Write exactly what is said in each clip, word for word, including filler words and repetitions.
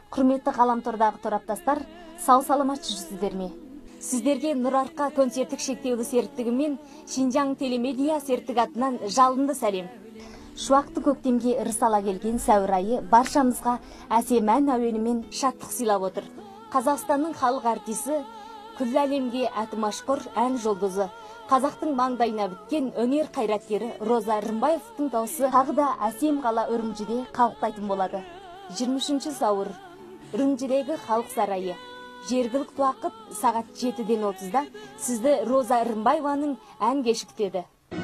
Құрметті ғаламтордағы тораптастар, сау саламатчы жүрсіздерме? Сіздерге Нұр Арқа концерттік шектеулі серіктігі мен Шинжаң телемедиа серіктігі атынан жалынды сәлем. Шуақты көктемге ырысала келген сәуір айы баршамызға әсем ән әуенімен шаттық сыйлап отыр. Қазақстанның халық артисі, күллі әлемге әті машқұр ән жұлдызы, қазақтың маңдайына біткен өнер қайраткері Роза Рымбаевтың дауысы тағы да әсем қала Үрімжіде қалықтайтын болады. жиырма үшінші сәуір Үрімжідегі халық сарайы. Жергілікті уақыт сағат жетіден отызда сізді Роза Рымбаеваның ән кеші күтеді.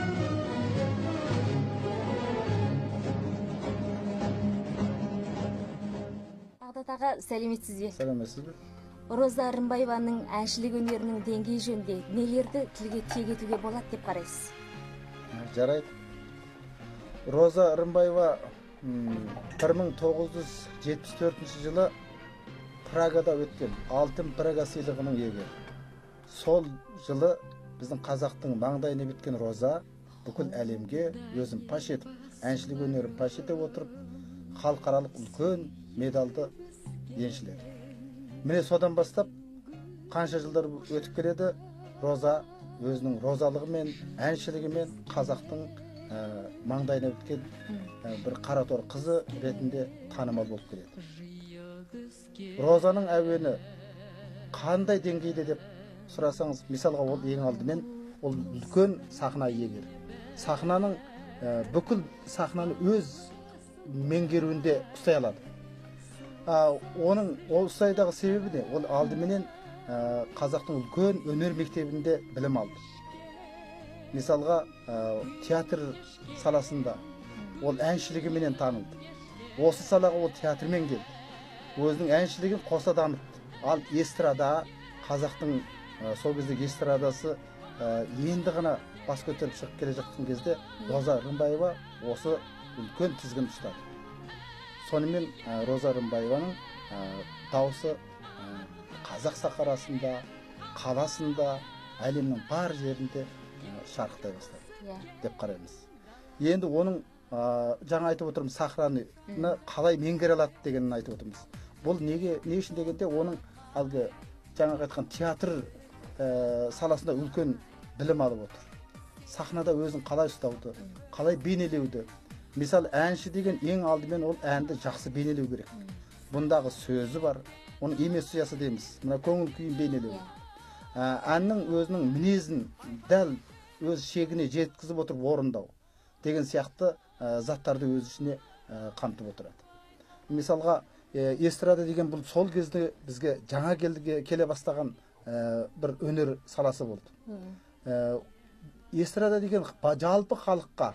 Ағдатаға сәлеметсіз бе? Сәлеметсіз бе? Роза Рымбаеваның әншілік өнерінің деңгейі жөнінде нелерді тілге тиек етуге болады деп қарайсыз? Жарайды. Роза Рымбаева бір мың тоғыз жүз жетпіс төртінші жылы Прагада өткен алтын Прага сыйлығының иегері. Сол жылы біздің қазақтың маңдайына біткен Роза бүкіл әлемге өзін паш етіп, әншілік өнерін паш ете отырып, халықаралық үлкен медалды еншіледі. Міне содан бастап қанша жылдар өтіп келеді, Роза өзінің розалығымен, әншілігімен қазақтың маңдайына біткен бір қаратор қызы ретінде танымал болып келеді. Розаның әуені қандай деңгейде деп сұрасаңыз, мисалға ол ең алдымен ол үлкен сахна иегері. Сахнаның бүкіл сахнаны өз меңгеруінде ұстай алады. Оның ол ұстайдағы себебі не? Ол алдыменен қазақтың үлкен өнер мектебінде білім алды. Мисалға театр саласында ол әншілігіменен танылды. Осы салаға ол театрмен келді. Өзінің әншілігін қоса дамытты. Ал эстрада, қазақтың сол кезде эстрадасы енді ғана бас көтеріп шығып келе жатқан кезде Роза Рымбаева осы үлкен тізгін ұстады. Сонымен Роза Рымбаеваның дауысы қазақ сахарасында, қаласында, әлемнің бар жерінде шарықтай бастады деп қараймыз. Енді оның жаңа айтып отырмыз, сахраны қалай меңгере алады дегенін айтып отырмыз. Бұл неге, не үшін дегенде, оның алғы жаңа айтқан театр саласында үлкен білім алып отыр. Сахнада өзін қалай ұстауды, қалай бейнелеуді. Мисал, әнші деген ең алдымен ол әнді жақсы бейнелеу керек. Бұндағы сөзі бар, оның эмоциясы дейміз, мына көңіл күйін бейнелеу. Әннің өзінің мінезін дәл өз шегіне жеткізіп отырып орындау деген сияқты заттарды өз ішіне қамтып отырады. Мисалға, эстрада деген бұл сол кезде бізге жаңа келе бастаған бір өнер саласы болды. Эстрада деген жалпы халыққа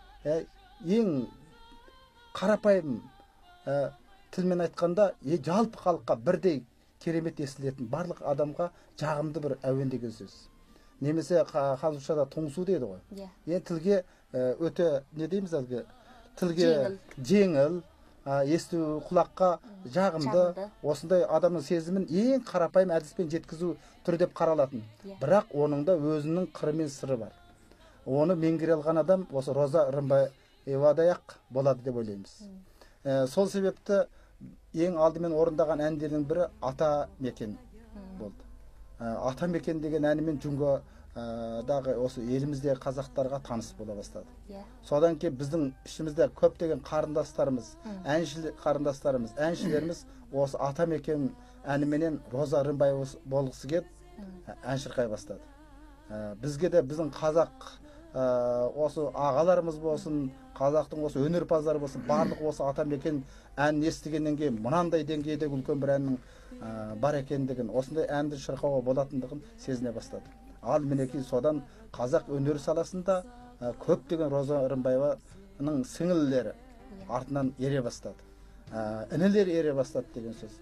ең қарапайым тілмен айтқанда, жалпы халыққа бірдей керемет естілетін, барлық адамға жағымды бір әуен деген сөз. Немесе қазақшада тоңсу дейді ғой. Енді тілге өте, не дейміз әлгі, тілге жеңіл, есту құлаққа жағымды, осындай адамның сезімін ең қарапайым әдіспен жеткізу түрі деп қаралатын. Бірақ оның да өзінің қыры мен сыры бар. Оны меңгере алған адам осы Роза Рымбаевадай-ақ болады деп ойлаймыз. Сол себепті ең алдымен орындаған әндердің бірі Ата мекен болды. Ата мекен деген әнімен Жүнгадағы осы елімізде қазақтарға таныс бола бастады. Содан кейін біздің ішімізде көптеген қарындастарымыз, әншілер қарындастарымыз, әншілеріміз осы Ата мекен әніменен Роза Рымбаева болғысы келіп ән шырқай бастады. Бізге де біздің қазақ осы ағаларымыз болсын, қазақтың осы өнерпаздары болсын, барлық осы Ата мекен әнін естігеннен кейін мынандай деңгейде үлкен бір әннің бар екендігін, осындай әнді шырқауға болатындығын сезіне бастады. Ал мінекей содан қазақ өнер саласында көптеген Роза Рымбаеваның сіңілілері артынан ере бастады. Інілер ере бастады деген сөз.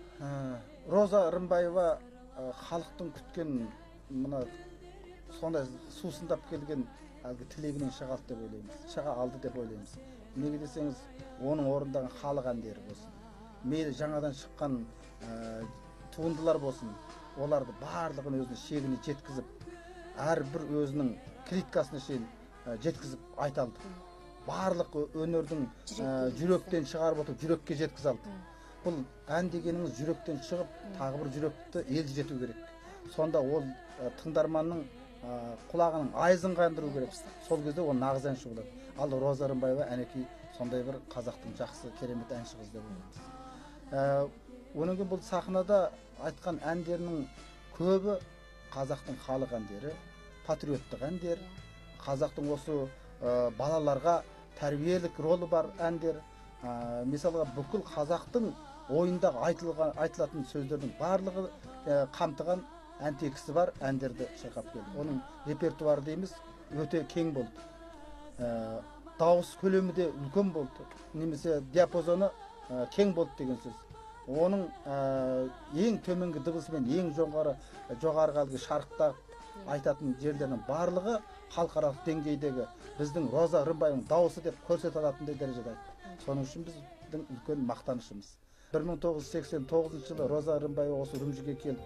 Роза Рымбаева халықтың күткен мына сондай сусындап келген тілегінен шыға алды деп ойлаймыз. Шыға алды деп ойлаймыз. Неге десеңіз, оның орындаған халық әндері болсын, мейлі жаңадан шыққан туындылар болсын, оларды барлығын өзінің шегіне жеткізіп, әрбір өзінің клиткасына шейін жеткізіп айта алды. Барлық өнердің жүректен шығарып отырып, жүрекке жеткізе алды. бұл ән дегеніңіз жүректен шығып, тағы бір жүректі елжірету керек. Сонда ол тыңдарманның құлағының айызын қандыру керек. Сол кезде ол нағыз әнші болады. Ал Роза Рымбаева әнекей сондай бір қазақтың жақсы керемет әнші қыз деп ойлаймыз. Оның бұл сахнада айтқан әндерінің көбі қазақтың халық әндері, патриоттық әндер, қазақтың осы балаларға тәрбиелік ролы бар әндер. Мысалға бүкіл қазақтың ойындағы айтылатын сөздердің барлығы қамтыған ән тексті бар әндерді шырқап келді. Оның репертуары дейміз өте кең болды. Дауыс көлемі де үлкен болды, немесе диапазоны кең болды деген сөз. Оның ең төменгі дыбысымен ең жоғары жоғарғы шарықтап айтатын жерлерінің барлығы халықаралық деңгейдегі біздің Роза Рымбаеваның дауысы деп көрсете алатындай дәрежеде айтты. Соның үшін біздің үлкен мақтанышымыз. бір мың тоғыз жүз сексен тоғызыншы жылы Роза Рымбаева осы Үрімжіге келіп,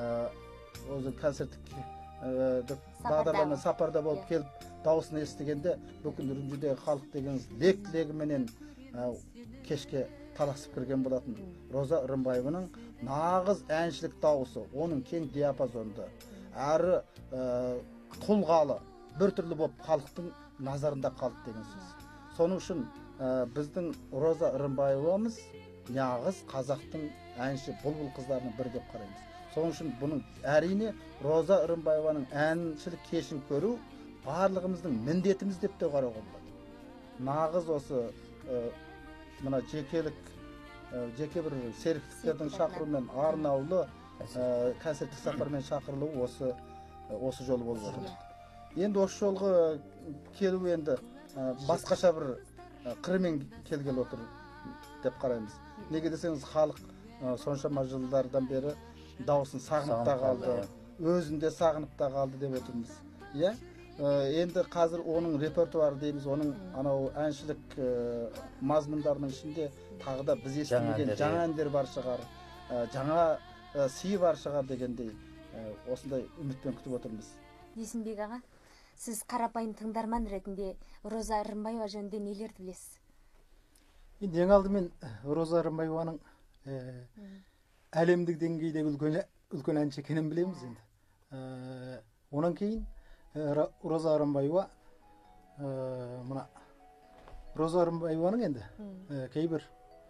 өзі концерттік бағдарлама сапарда болып келіп, дауысын естігенде бүкіл Үрімжідегі халық дегеніміз лек-легіменен кешке таласып кірген болатын. Роза Рымбаеваның нағыз әншілік дауысы, оның кең диапазонды, әрі тұлғалы, бір түрлі болып халықтың назарында қалды деген сөз. Соның үшін біздің Роза Рымбаевамыз нағыз қазақтың әнші бұлбұл қыздарының бірі деп қараймыз. Соның үшін бұның әрине Роза Рымбаеваның әншілік кешін көру барлығымыздың міндетіміз деп те қарауға болады. Нағыз осы мына жекелік, жеке бір серіктіктердің шақыруымен арнаулы концерттік сапармен шақырылуы осы осы жол болып отыр. Енді осы жолғы келу енді басқаша бір қырымен келгелі отыр деп қараймыз. Неге десеңіз, халық соншама жылдардан бері дауысын сағынып та қалды, өзінде сағынып та қалды деп отырмыз. Иә? Енді қазір оның репертуары дейміз, оның анау әншілік мазмұндарының ішінде тағы да біз естімеген жаңа әндер бар шығар, жаңа сый бар шығар дегендей осындай үмітпен күтіп отырмыз. Есімбек аға, сіз қарапайым тыңдарман ретінде Роза Рымбаева жөнінде нелерді білесіз? Енді ең алдымен Роза Рымбаеваның әлемдік деңгейдегі үлкен әнші екенін білеміз енді. Онан кейін Роза Рымбаева, мына Роза Рымбаеваның енді кейбір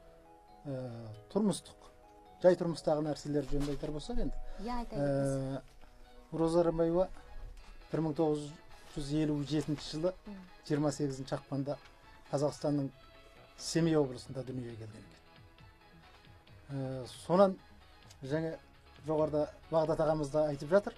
тұрмыстық, жай тұрмыстағы нәрселер жөнінде айтар болсақ енді. Роза Рымбаева бір мың тоғыз жүз елу жетінші жылы жиырма сегізінші ақпанда Қазақстанның Семей облысында дүниеге келген екен. Сонан жаңа жоғарыда Бағдат ағамыз да айтып жатыр,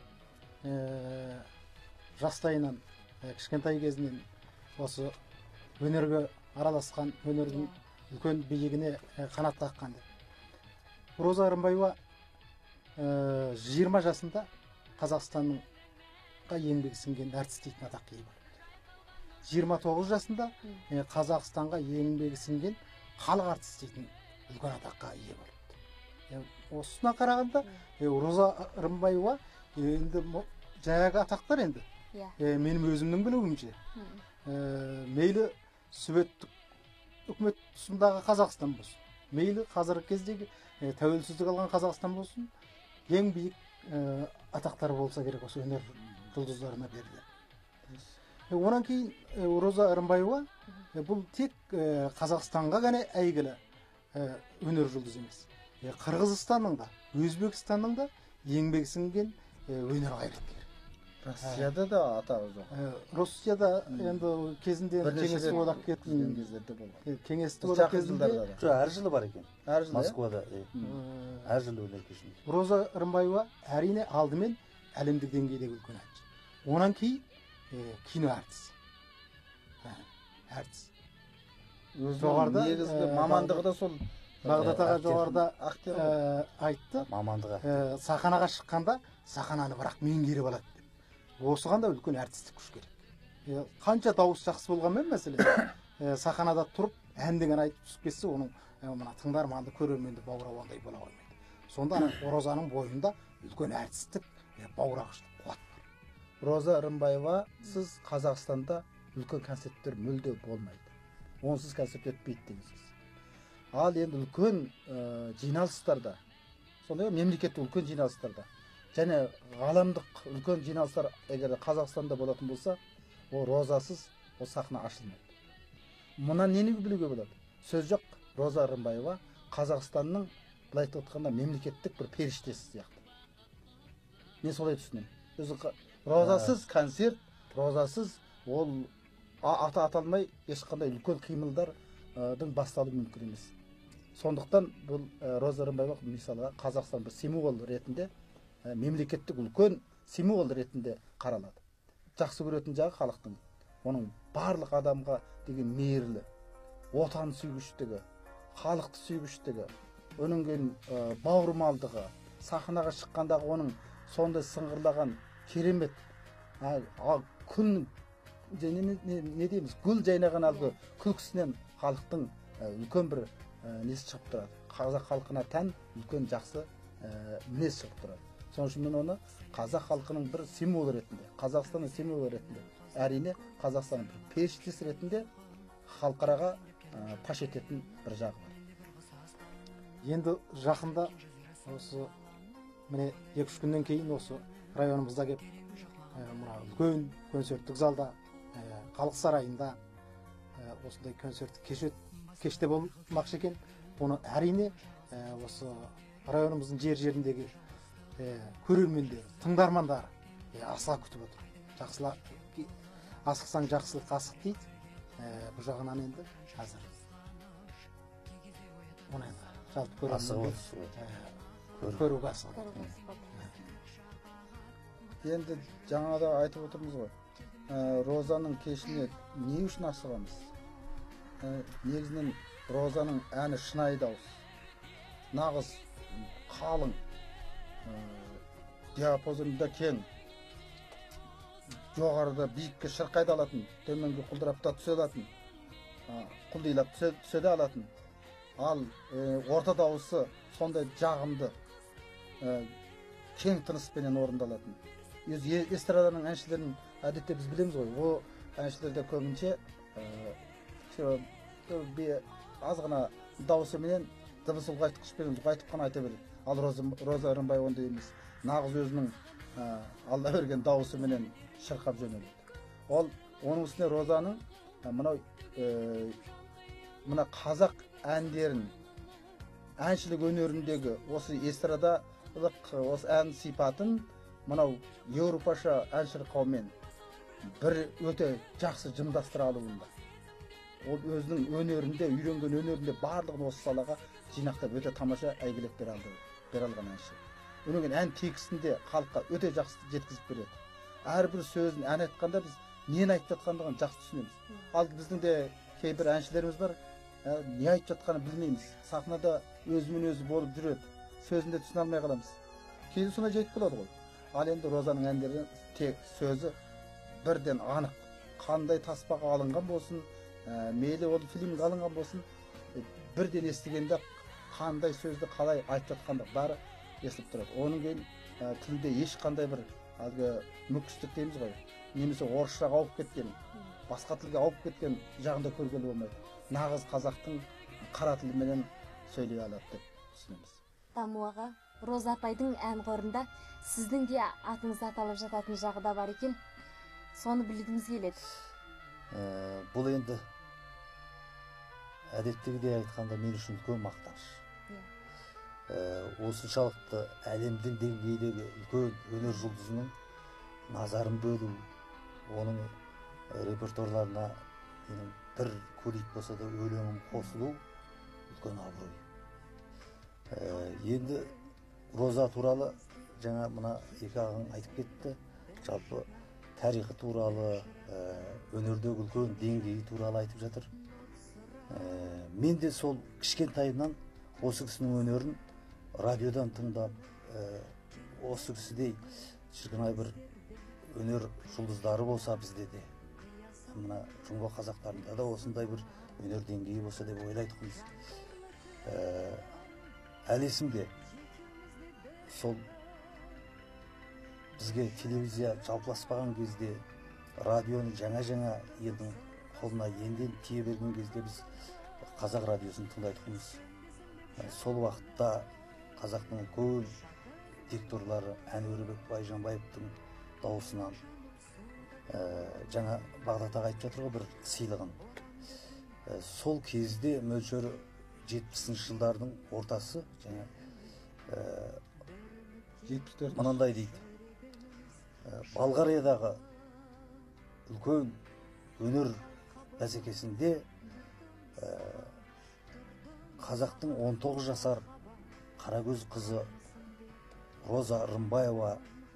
жастайынан, кішкентай кезінен осы өнерге араласқан, өнердің үлкен биігіне қанат қаққан деп. Роза Рымбаева жиырма жасында Қазақстанның еңбегі сіңген әртіс дейтін атаққа ие болды. жиырма тоғыз жасында Қазақстанға еңбегі сіңген халық артисі дейтін үлкен атаққа ие болды. Осына қарағанда Роза Рымбаева енді жаңағы атақтар енді менің өзімнің білуімше мейлі советтік үкімет тұсындағы Қазақстан болсын, мейлі қазіргі кездегі тәуелсіздік алған Қазақстан болсын, ең биік атақтар болса керек осы өнер жұлдыздарына беріледі. Онан кейін Роза Рымбаева бұл тек Қазақстанға ғана әйгілі өнер жұлдыз емес. Қырғызстанның да, Өзбекстанның да еңбегі сіңген өнер қайраткері. Россияда да атағы жоқ. Россияда енді кезінде кеңестік одақ кеткен кездерде болған. Кеңестік одақ кезінде әр жылы бар екен. Әр жылы Москвада әр жылы өнер кешінде. Роза Рымбаева әрине алдымен әлемдік деңгейдегі үлкен әнші. Онан кейін кино әртіс. Әртіс. Жоғарыда негізгі мамандығы да сол. Бағдат аға жоғарыда айтты. Мамандығы. Сахнаға шыққанда сахнаны бірақ меңгеріп алады деп. Осыған да үлкен әртістік күш керек. Қанша дауыс жақсы болғанмен мәселен, сахнада тұрып әндеген айтып түсіп кетсе, оның мына тыңдарманды, көрерменді баурағандай бола қоймайды. Сонда Розаның бойында үлкен әртістік, баурағыштық қуат бар. Роза Рымбаева, сіз Қазақстанда үлкен концерттер мүлде болмайды. Онсыз концерт өтпейді деген сөз. ал енді үлкен ә, жиналыстарда, сондай мемлекеттік үлкен жиналыстарда және ғаламдық үлкен жиналыстар егер Қазақстанда болатын болса, ол розасыз ол сахна ашылмайды. Мұнан нені білуге болады? Сөз жоқ, Роза Рымбаева Қазақстанның былай айтқанда мемлекеттік бір періштесі сияқты. Мен солай түсінемін. Өзі розасыз концерт, розасыз ол ата аталмай ешқандай үлкен қимылдардың басталуы мүмкін емес. Сондықтан бұл Роза Рымбаева мысалы Қазақстан бір символ ретінде, мемлекеттік үлкен символ ретінде қаралады. Жақсы көретін жағы халықтың, оның барлық адамға деген мейірлі, отан сүйгіштігі, халықты сүйгіштігі, оның кейін бауырмалдығы, сахнаға шыққандағы оның сондай сыңғырлаған керемет күн не, не, не дейміз, гүл жайнаған әлгі күлкісінен халықтың үлкен бір несі шығып тұрады. Қазақ халқына тән үлкен жақсы мінез шығып тұрады. Соның үшін мен оны қазақ халқының бір символы ретінде, Қазақстанның символы ретінде, әрине Қазақстанның бір періштесі ретінде халықараға паш ететін бір жағы бар. Енді жақында осы міне екі үш күннен кейін осы районымызда кеп мына үлкен концерттік залда халық сарайында осындай концерттік кеш кеште болмақшы екен. Оны әрине осы районымыздың жер жеріндегі көрермендер, тыңдармандар асыға күтіп отыр. Жақсыла асықсаң жақсылық асық дейді. Бұл жағынан енді қазір оны енді жалпы көруге асық. Енді жаңада айтып отырмыз ғой, Розаның кешіне не үшін асығамыз? Негізінен Розаның әні шынайы дауыс, нағыз қалың, диапазонында кең, жоғарыда биікке шырқайда алатын, төменге құлдырапта түсе алатын, құлдилап түсе де алатын, ал орта дауысы сондай жағымды, кең тыныспенен орындалатын. Өзі эстраданың әншілерін әдетте біз білеміз ғой, ол әншілерде көбінше азғана дауысыменен дыбыс ұлғайтқышпен ұлғайтып қана айта береді. Ал Роза Рымбаева ондай емес, нағыз өзінің Алла берген дауысыменен шырқап жөнеледі. Ол оның үстіне Розаның мынау мына қазақ әндерін, әншілік өнеріндегі осы эстрадалық осы ән сипатын мынау еуропаша әншілік қаумен бір өте жақсы жымдастыра алуында. Ол өзінің өнерінде, үйренген өнерінде барлығын осы салаға жинақтап өте тамаша әйгілеп бере алған әнші. Өнеген ән текстінде халыққа өте жақсы жеткізіп береді. Әрбір сөзін ән айтқанда біз нені айтып жатқандығын жақсы түсінеміз. Ал біздің де кейбір әншілеріміз бар, не айтып жатқанын білмейміз. Сахнада өзімен өзі болып жүреді, сөзінде түсіне алмай қаламыз. Кейде сондай жайт болады ғой. Ал енді Розаның әндері тек сөзі бірден анық, қандай таспаға алынған болсын, мейлі ол фильмге алынған болсын, бірден естігенде қандай сөзді қалай айтып жатқанда бәрі естіліп тұрады. Оның кейін тілде ешқандай бір мүкістік дейміз ғой, немесе орысшаға ауып кеткен, басқа тілге ауып кеткен жағында көргелі болмайды. Нағыз қазақтың қара тіліменен сөйлей алады деп түсінеміз. Даму аға, Роза апайдың ән қорында сіздің де атыңыз аталып жататын жағы да бар екен. Соны білгіміз келеді. Бұл енді әдеттегідей айтқанда мен үшін үлкен мақтаныш. Осыншалықты әлемдің деңгейдегі үлкен өнер жұлдызының назарын бөлу, оның репертуарларына бір көлик болса да өлеңім қосылу үлкен абырой. Енді Роза туралы жаңа мына екі ағаң айтып кетті. Жалпы тарихы туралы, өнердегі үлкен деңгейі туралы айтып жатыр. Мен де сол кішкентайымнан осы кісінің өнерін радиодан тыңдап, осы кісідей шіркін-ай бір өнер жұлдыздары болса бізде де, мына жұңго қазақтарында да осындай бір өнер деңгейі болса деп ойлайтынбыз. Әлі есімде сол бізге телевизия жалпыласпаған кезде, радионы жаңа-жаңа елдің қолына енден тие берген кезде біз қазақ радиосын тыңдайтынбыз. Сол уақытта қазақтың көп дикторлары Әнуарбек Байжанбаевтың дауысынан жаңа Бағдат аға айтып жатыр ғой бір сыйлығын. Сол кезде мөлшері жетпісінші жылдардың ортасы жаңа жетпіс төрт мынандай дейді. Болгариядағы үлкен өнер бәсекесінде қазақтың он тоғыз жасар қарагөз қызы Роза Рымбаева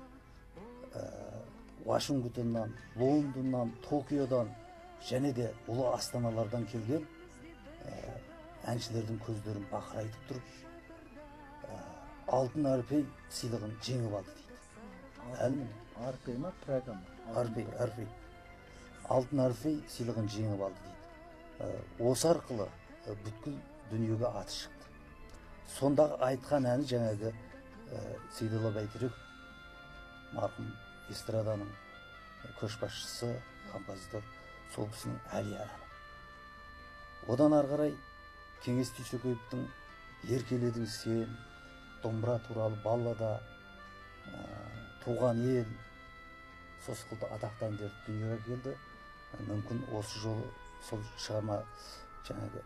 Вашингтоннан, Лондоннан, Токиодан және де ұлы астаналардан келген әншілердің көздерін бақырайтып тұрып, алтын арпей сыйлығын жеңіп алды дейді. Әлі арпей ма, программа? Арпей, арпей. Алтын арпей сыйлығын жеңіп алды дейді. Осы арқылы бүткіл дүниеге аты шықты. Сондағы айтқан әні жаңағы Сейдолла Бәйтерек, марқұм эстраданың көшбасшысы, композитор, сол кісінің әлия әні. Одан ары қарай Кеңес Түйсекеевтің еркеледің сен, домбыра туралы баллада, туған ел, сосқылды атақты әндер дүниеге келді. Мүмкін осы жолы сол шығарма жаңағы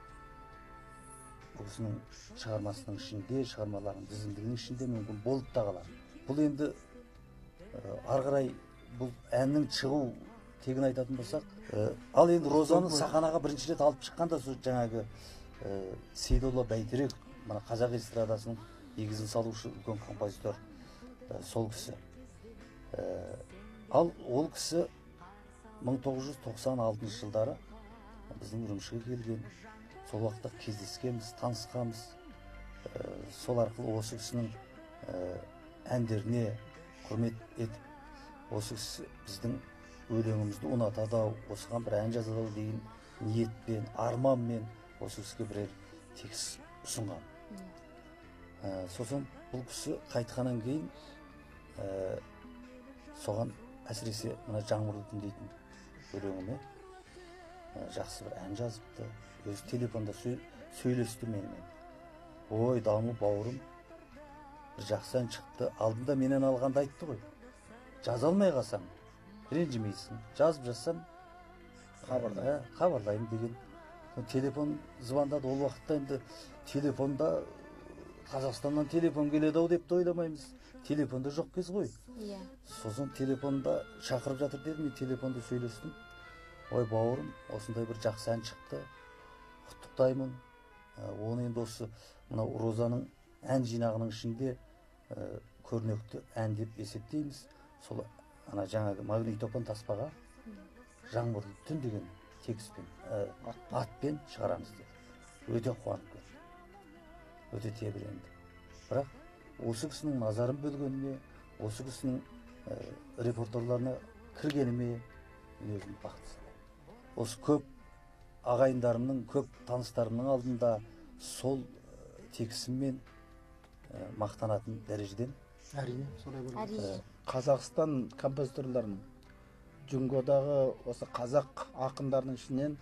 бұл кісінің шығармасының ішінде, шығармаларының тізімдігінің ішінде мүмкін болып та қалар. Бұл енді ары қарай бұл әннің шығу тегін айтатын болсақ, ал енді Розаны сахнаға бірінші рет алып шыққанда жаңағы Сейдолла Бәйтерек, мына қазақ эстрадасының негізін салушы үлкен композитор сол кісі. Ал ол кісі мың тоғыз жүз тоқсан алтыншы жылдары біздің Үрімшіге келген, сол уақытта кездескенбіз, танысқанбыз. Сол арқылы осы кісінің әндеріне құрмет етіп, осы кісі біздің өлеңімізді ұнатады, осыған бір ән жазады деген ниетпен, арманмен осы кісіге бірер текст ұсынған. Сосын бұл кісі қайтқаннан кейін соған әсіресе мына жаңбырлы түн дейтін өлеңіме жақсы бір ән жазыпты. Өзі телефонда сөйлесті менімен. Ой, дамы бауырым, бір жақсы ән шықты. Алдында менен алғанда айтты ғой. Жаза алмай қалсам, ренжімейсің. Жазып жазсам, хабарлаймын деген. Телефон звондады. Ол уақытта енді телефонда Қазақстаннан телефон келеді-ау деп ойламаймыз. Телефонда жоқ кез ғой. Сосын телефонда шақырып жатыр деді, мен телефонда сөйлестім. Ой, бауырым, осындай бір жақсы ән шықты. Құттықтаймын. Оны енді осы мына Розаның ән жинағының ішінде көрнекті ән деп есептейміз. Сол ана жаңағы магнитофон таспаға жаңбырлы түн деген текстпен, атпен шығарамыз деді. Өте қуанып кетті. Өте тебіренді. Бірақ осы кісінің назарын бөлгеніме, осы кісінің репорторларына кіргеніме мен өзім бақытты санаймын. Осы көп ағайындарымның, көп таныстарымның алдында сол текстіммен мақтанатын дәрежеден. Әрине, солай болады. Қазақстан композиторларының Жүнгодағы осы қазақ ақындарының ішінен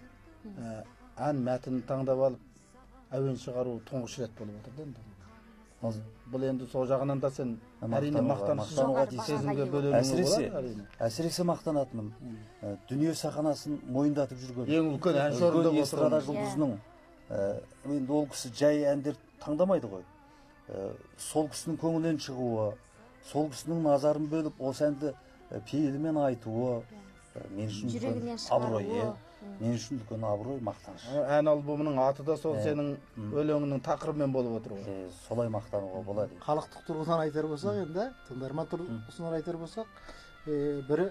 ән мәтінін таңдап алып әуен шығару тұңғыш рет болып отыр енді. Бұл енді сол жағынан да сен әрине мақтанышқа сезімге бөленуің болады. Әсіресе мақтанатыным, дүние сахнасын мойындатып жүрген ең үлкен әнші орында эстрада жұлдызының, енді ол кісі жай әндер таңдамайды ғой. Сол кісінің көңілінен шығуы, сол кісінің назарын бөліп осы әнді пейілімен айтуы мен үшін үлкен абырой, мен үшін үлкен абырой, мақтаныш. Ән альбомының аты да сол сенің өлеңінің тақырыбымен болып отыр ғой. Солай мақтануға болады. Халықтық тұрғыдан айтар болсақ, енді тыңдарман тұрғысынан айтар болсақ, бірі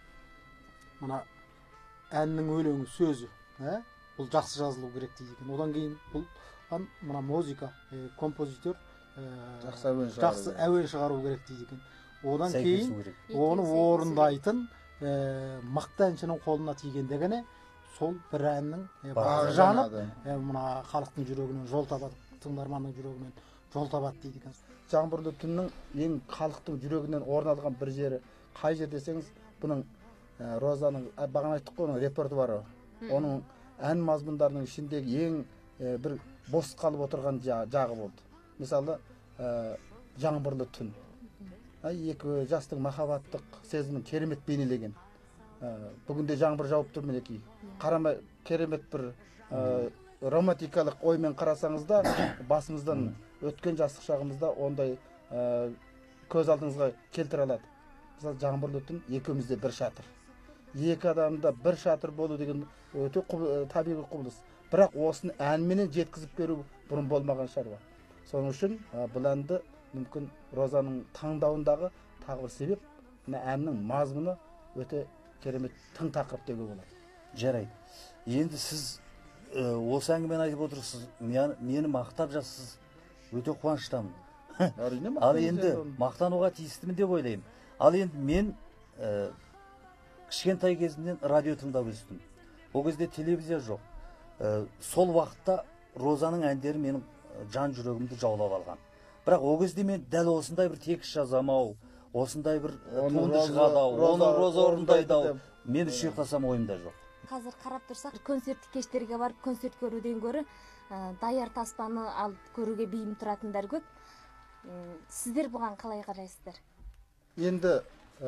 мына әннің өлеңі сөзі, бұл жақсы жазылу керек дейді. Одан кейін бұл мына музыка, композитор жақсы әуен шығару керек дейді. Одан кейін оны орындайтын мықты әншінің қолына тигендегіне сол бір әннің бағы жанып, мына халықтың жүрегінен жол табады, тыңдарманның жүрегінен жол табады дейді екен. Жаңбырлы түннің ең халықтың жүрегінен орын алған бір жері қай жер десеңіз, бұның Розаның бағана айттық қой, оның репертуары, оның ән мазмұндарының ішіндегі ең бір бос қалып отырған жағы болды. Мысалы, жаңбырлы түн. Екі жастың махаббаттық сезімін керемет бейнелеген. Бүгінде жаңбыр жауып тұр мінекей. Қарама керемет бір романтикалық оймен қарасаңыз да, басымыздан өткен жастық шағымызда ондай көз алдыңызға келтіре алады. Мысалы, жаңбырлы түн, екеумізде бір шатыр. Екі адамда бір шатыр болу деген өте табиғи құбылыс. Бірақ осыны әнменен жеткізіп беру бұрын болмаған шаруа. Соның үшін бұл әнді мүмкін Розаның таңдауындағы тағы бір себеп, әннің мазмұны өте керемет тың тақырып деуге болады. Жарайды. Енді сіз осы әңгімені айтып отырсыз, мені мақтап жатсыз, өте қуаныштамын. Ал енді мақтануға тиістімін деп ойлаймын. Ал енді мен кішкентай кезімнен радио тыңдап өстім. Ол кезде телевизия жоқ. Сол уақытта Розаның әндері менің жан жүрегімді жаулап алған. Бірақ ол кезде мен дәл осындай бір текст жазамау, осындай бір туынды шығады-ау, оны Роза орындайды-ау, мен үш ұйықтасам ойымда жоқ. Қазір қарап тұрсақ, концерттік кештерге барып концерт көруден гөрі даяр таспаны алып көруге бейім тұратындар көп. Сіздер бұған қалай қарайсыздар? Енді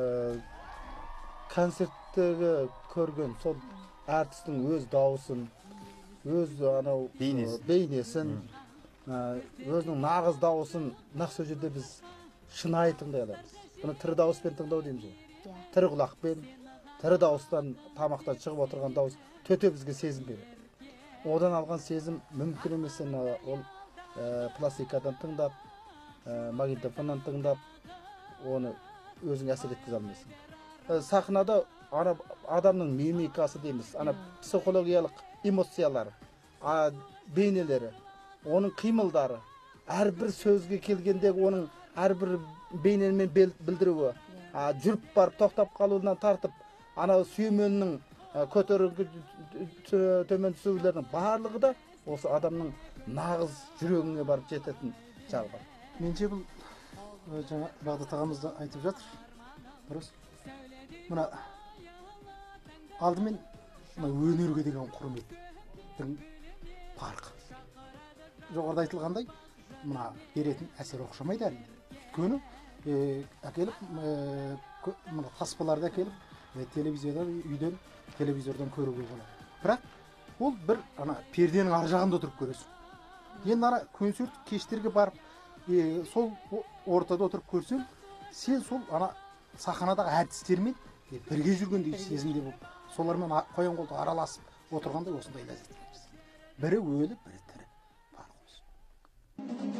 концерттегі көрген сол әртістің өз дауысын, өз анау бейнесін, өзінің нағыз дауысын нақ сол жерде біз шынайы тыңдай аламыз. Бұны тірі дауыспен тыңдау дейміз ғой. Тірі құлақпен, тірі дауыстан, тамақтан шығып отырған дауыс төте бізге сезім береді. Одан алған сезім мүмкін емес, ол пластикадан тыңдап, магнитофоннан тыңдап, оны өзің әсер еткізе алмайсың. Сахнада адамның мимикасы дейміз, психологиялық эмоциялары, бейнелері, оның қимылдары, әрбір сөзге келгендегі оның әрбір бейнемен білдіруі, жүріп барып тоқтап қалуынан тартып, анау сүйемелінің көтеріңкі төмен түсулерінің барлығы да осы адамның нағыз жүрегіне барып жететін жағы бар. Менше бұл жаңа Бағдат ағамыз да айтып жатыр. Дұрыс. Мына алдымен өнерге деген құрметтің парқы. Жоғарыда айтылғандай, мына беретін әсер оқшамайды әрине. Өйткені әкеліп, мына таспаларды әкеліп, телевизиядан, үйден, телевизордан көруге болады. Бірақ ол бір ана перденің ар жағында отырып көресің. Енді ана концерт кештерге барып, сол ортада отырып көрсең, сен сол ана сахнадағы әртістермен бірге жүргендей сезімде болып, солармен қоян қолды араласып отырғандай осындай ләззет. Бірі өлі, бірі тірі. Бар болсын.